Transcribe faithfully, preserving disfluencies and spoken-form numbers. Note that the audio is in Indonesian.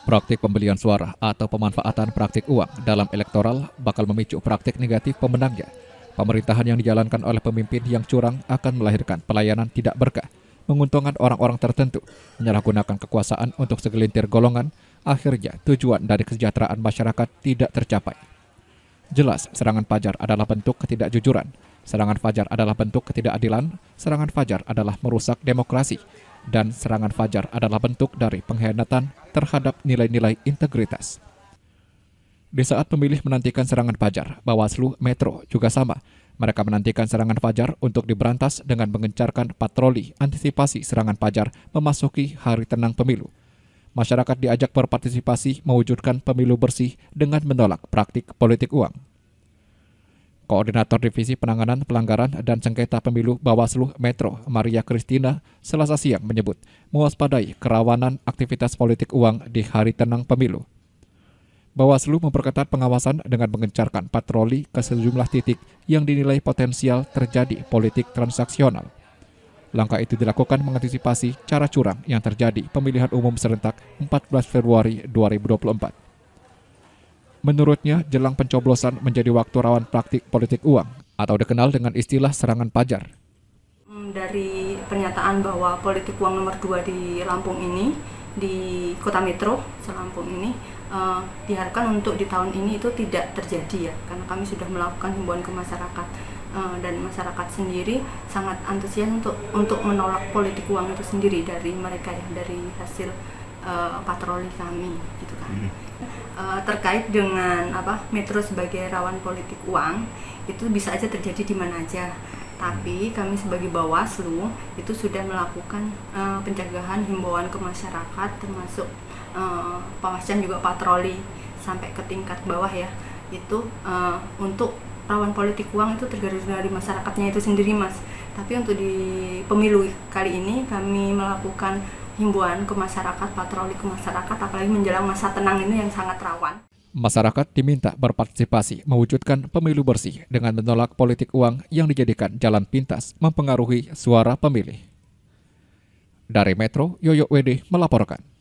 Praktik pembelian suara atau pemanfaatan praktik uang dalam elektoral bakal memicu praktik negatif pemenangnya. Pemerintahan yang dijalankan oleh pemimpin yang curang akan melahirkan pelayanan tidak berkah, menguntungkan orang-orang tertentu, menyalahgunakan kekuasaan untuk segelintir golongan, akhirnya tujuan dari kesejahteraan masyarakat tidak tercapai. Jelas, serangan fajar adalah bentuk ketidakjujuran, serangan fajar adalah bentuk ketidakadilan, serangan fajar adalah merusak demokrasi, dan serangan fajar adalah bentuk dari pengkhianatan terhadap nilai-nilai integritas. Di saat pemilih menantikan serangan fajar, Bawaslu Metro juga sama. Mereka menantikan serangan fajar untuk diberantas dengan mengencarkan patroli antisipasi serangan fajar memasuki hari tenang pemilu. Masyarakat diajak berpartisipasi mewujudkan pemilu bersih dengan menolak praktik politik uang. Koordinator Divisi Penanganan Pelanggaran dan Sengketa Pemilu Bawaslu Metro, Maria Kristina, Selasa siang menyebut mewaspadai kerawanan aktivitas politik uang di hari tenang pemilu. Bawaslu memperketat pengawasan dengan mengencarkan patroli ke sejumlah titik yang dinilai potensial terjadi politik transaksional. Langkah itu dilakukan mengantisipasi cara curang yang terjadi pemilihan umum serentak empat belas Februari dua ribu dua puluh empat. Menurutnya, jelang pencoblosan menjadi waktu rawan praktik politik uang atau dikenal dengan istilah serangan fajar. Dari pernyataan bahwa politik uang nomor dua di Lampung ini, di Kota Metro Lampung ini, uh, diharapkan untuk di tahun ini itu tidak terjadi ya, karena kami sudah melakukan himbauan ke masyarakat uh, dan masyarakat sendiri sangat antusias untuk untuk menolak politik uang itu sendiri dari mereka ya, dari hasil uh, patroli kami gitu kan. Hmm. Uh, terkait dengan apa Metro sebagai rawan politik uang itu bisa aja terjadi di mana aja, tapi kami sebagai Bawaslu itu sudah melakukan uh, pencegahan himbauan ke masyarakat termasuk uh, pengawasan juga patroli sampai ke tingkat bawah ya, itu uh, untuk rawan politik uang itu tergantung dari masyarakatnya itu sendiri mas. Tapi untuk di pemilu kali ini kami melakukan himbauan ke masyarakat, patroli ke masyarakat, apalagi menjelang masa tenang ini yang sangat rawan. Masyarakat diminta berpartisipasi mewujudkan pemilu bersih dengan menolak politik uang yang dijadikan jalan pintas mempengaruhi suara pemilih. Dari Metro, Yoyo W D melaporkan.